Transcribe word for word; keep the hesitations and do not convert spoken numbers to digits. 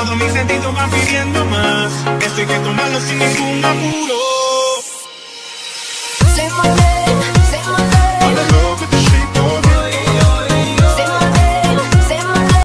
Todos mis sentidos van pidiendo más. Esto hay que tomarlo sin ningún apuro. Se